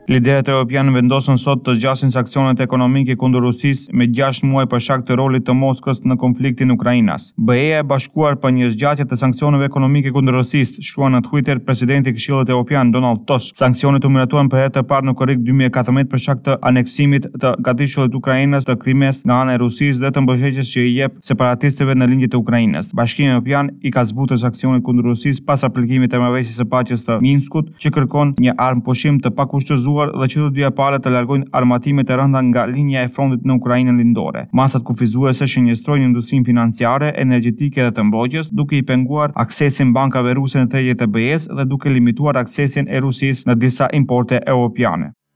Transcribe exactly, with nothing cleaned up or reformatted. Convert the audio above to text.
Liderët europianë vendosën sot të zgjasin sanksione ekonomike kundër Rusisë me gjashtë muaj për shkak të rolit të Moskës në konfliktin Ukrainas. B E-ja e Bashkuar për një zgjatje të sanksioneve ekonomike kundër Rusisë, shkrua në Twitter presidenti i Këshillit Evropian Donald Tusk. Sanksionet u miratuan për herë të parë në korrik dy mijë e katërmbëdhjetë për shkak të aneksimit të gatishullit të Ukrainës të Krimes nga ana e Rusisë dhe të mbështetjes që i jep separatistëve në lindjet e Ukrainës. Bashkimi Evropian i ka zbutur sanksionet kundër Rusisë pas aplikimit të marrëveshjes së paqes të Minskut, që kërkon një armë pushim të pakushtëzuar dhe që të dyja palët të largojnë armatimet e rënda nga linja e frontit në Ukrainën lindore. Masat kufizuese shënjestrojnë industrinë financiare, energjetike dhe të mbrojtjes, duke i penguar aksesin bankave ruse në tregjet e B E-s dhe duke limituar aksesin e Rusisë në disa importe europiane.